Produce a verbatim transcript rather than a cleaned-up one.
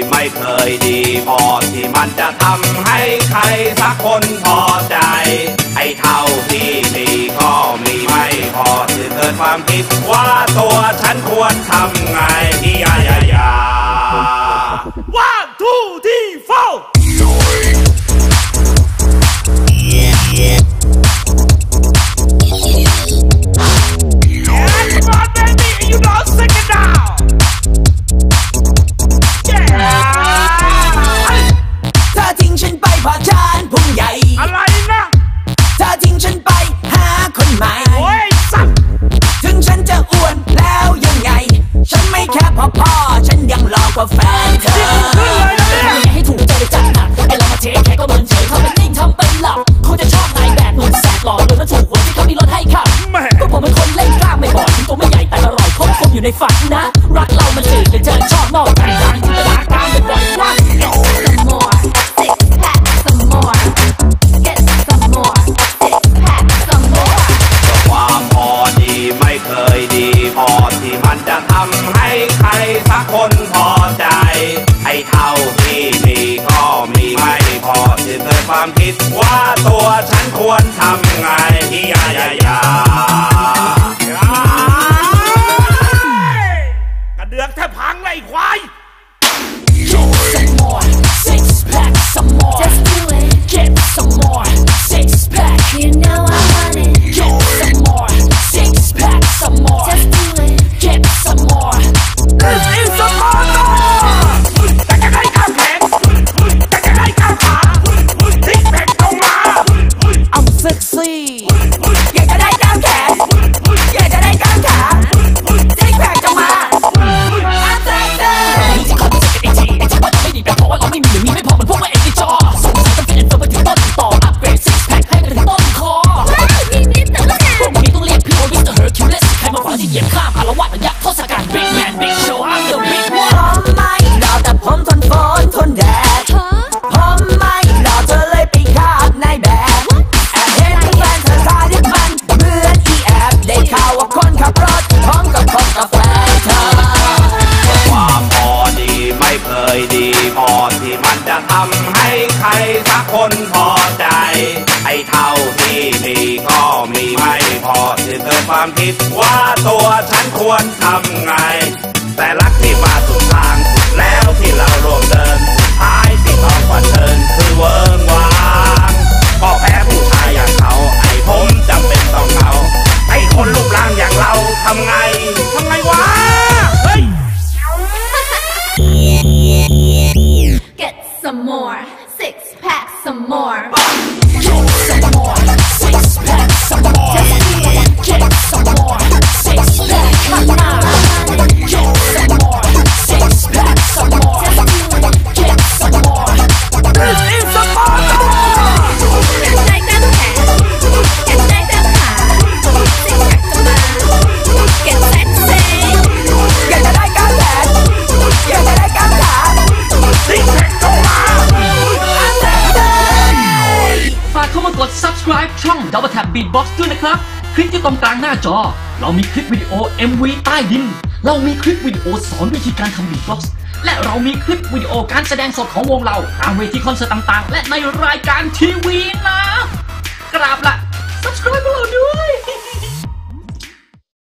ไม่เคยดีพอที่มันจะทำให้ใครสักคนพอใจไอ้เท่าที่มีก็มีไม่พอจึงเกิดความคิดว่าตัวฉันควรทำไงยายายา one two three fourอะไรนะเธอทิ้งฉันไปหาคนใหม่โอ้ยสัตว์ถึงฉันจะอ้วนแล้วยังไงฉันไม่แค่พ่อพ่อฉันยังหล่อกว่าแฟนเธอให้ถูกใจจัดหนักไอ้เรามาเทแค่ก็เมินเฉยเขาเป็นนิ่งทำเป็นหลับคงจะชอบนายแบบหนุ่มแสบหล่อเลยแล้วถูกหัวที่เขามีรถให้ขับก็ผมเป็นคนเล่นกล้ามไม่บ่อยถึงตัวไม่ใหญ่แต่อร่อยครบคมอยู่ในฝันนะรักเรามันจืดเลยเธอชอบนอกใจดังจินตนาการไม่บ่อยว่าจะทำให้ใครสักคนพอใจไอ้เท่าที่มีก็มีไม่พอจึงเกิดความคิดว่าตัวฉันควรทำไงยายายากระเดือกแทบพังเลยควาย Some more six pack some more just do it get some more six pack you know I want it get some more six pack some more just do it get some more this is some more แต่จะได้ข้าวแขนแต่จะได้ข้าวขาทิ้งแผ่นตรงมา I'm sexy อยากจะได้ข้าวแขนอยากจะได้ข้าวขาทิ้งแผ่นตรงมา I'm sexy นี่จะขอที่จะเป็นไอจีไอจีว่าจะไม่ดีแต่เพราะว่าเราไม่มีหรือมีไม่พอมันพวกว่าเอ็นจอสงสัยต้องเป็นเฟิร์มไปถึงต้นต่ออัพเกรด six pack ให้ไปถึงต้นคอพวกนี้ต้องเรียกพี่โอมิสเตอร์เฮอร์คิวเลสใครมาขวางที่เหยียบข้ามอารวาสมันยักษ์ทศกัณฐ์ Big Man Big Show I'm the big one ผมไม่รอแต่ผมทนฝนทนแดดผมไม่รอเธอเลยไปคาดในแบบแอบเห็นแฟนเธอท่าที่มันเหมือนอีแอบได้ข่าวว่าคนขับรถพร้อมกับคนกับแฟนเธอความพอดีไม่เคยดีพอที่มันจะทำให้ใครสักคนพอใจไอ้เท่าที่มีก็มีไม่พอจึงเกิดความคิดว่าตัวฉันควรทำไงแต่รักที่มาสุดทางสุดแล้วที่เราร่วมเดินสุดท้ายที่ต้องฝันเดินคือเวิร์กวางก็แพ้ผู้ชายอย่างเขาไอ้ผมจำเป็นต้องเขาไอ้คนรูปร่างอย่างเราทำไงทำไงวะเฮ้ย Get some more six pack some more Get some more six pack some more Get some more six pack come on Get some more six pack some more Get some more This is some more อยากได้ตั้งแขนอยากได้ตั้งขาซิกแพคจะมา Get sexy อยากจะได้กล้ามแขนอยากจะได้กล้ามขาซิกแพคจะมาฝากเข้ามากด Subscribe ช่อง Double Tap Beatbox ด้วยนะครับคลิกที่ตรงกลางหน้าจอเรามีคลิปวิดีโอ เอ็ม วี ใต้ดินเรามีคลิปวิดีโอสอนวิธีการทำ Beatbox และเรามีคลิปวิดีโอการแสดงสดของวงเราตามเวทีคอนเสิร์ตต่างๆและในรายการทีวีนะกราบละ